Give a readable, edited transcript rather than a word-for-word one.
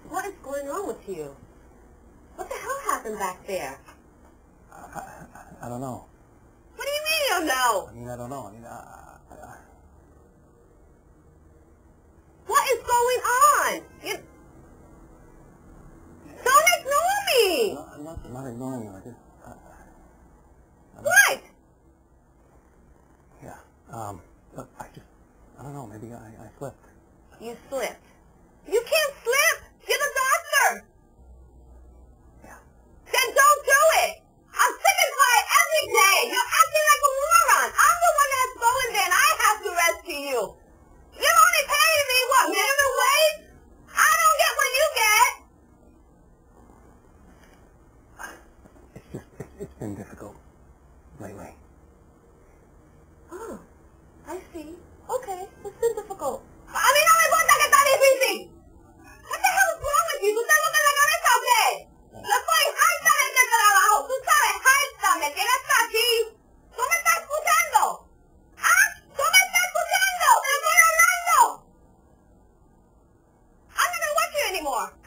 What is going on with you? What the hell happened back there? I don't know. What do you mean you don't know? I mean, I don't know. I mean, What is going on? Don't ignore me! I'm not ignoring you. I just... What? Yeah. But I don't know. Maybe I slipped. You slipped. You can't slip! You're the doctor! Yeah. Then don't do it! I'm sick and tired every day! You're acting like a moron! I'm the one that has to go in there and I have to rescue you! You're only paying me, what, minimum wage? I don't get what you get! It's been difficult lately. Oh, I see. Okay, it's been difficult. A mí no me importa que está difícil! What the hell is wrong with you? ¿Tú estás loca en la cabeza o qué? Yo estoy harta de este trabajo. Tú sabes, harta. Me tienes aquí. ¿Tú me estás escuchando? ¿Ah? ¿Tú me estás escuchando? ¡Te estoy hablando! I'm not going to watch you anymore.